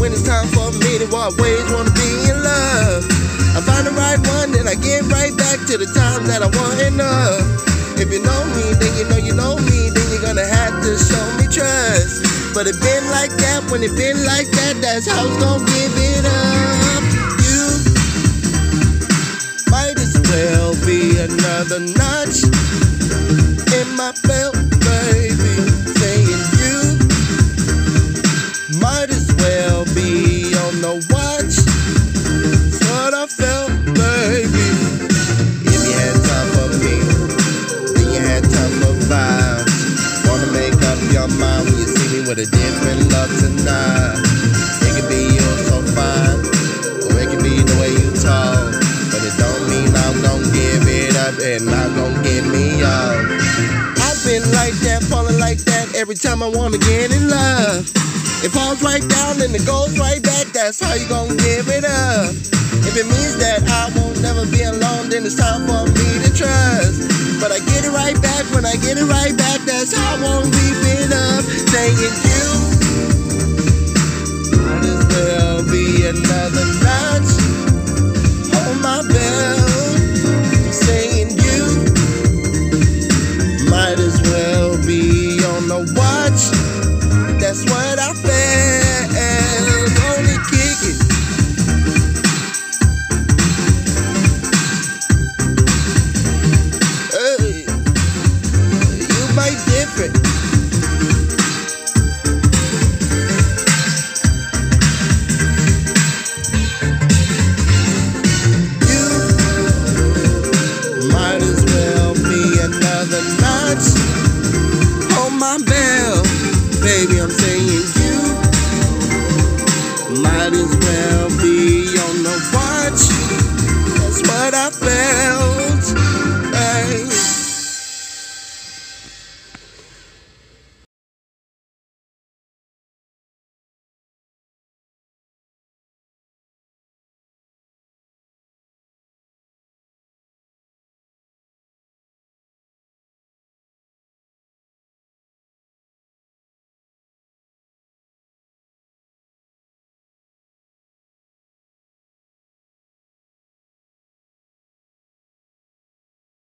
when it's time for me to walk ways, wanna be in love. I find the right one, then I get right back to the time that I want enough. If you know me, then you know me, then you're gonna have to show me trust. But it been like that, when it been like that, that's how it's gonna give it up. You might as well be another notch in my belt, baby. Saying you might as well be on the watch. That's what I felt, baby. If you had time for me, then you had time for vibes. Wanna make up your mind when you see me with a different love tonight. It could be you so fine, or it could be the way you talk. But it don't mean I'm gon' give it up and not gon' give me up. I've been like that, falling like that every time I wanna get in love. It falls right down and it goes right back, that's how you gon' give it up. If it means that I won't never be alone, then it's time for me to trust. But I get it right back, when I get it right back, that's how I won't leave it up. Saying you might as well be another notch on my belt. Saying you might as well be on the watch. That's what I felt. Only kick it. Hey, you might different. You might as well be another notch on my belt. Baby, I'm saying you might as well be on the watch. That's what I feel.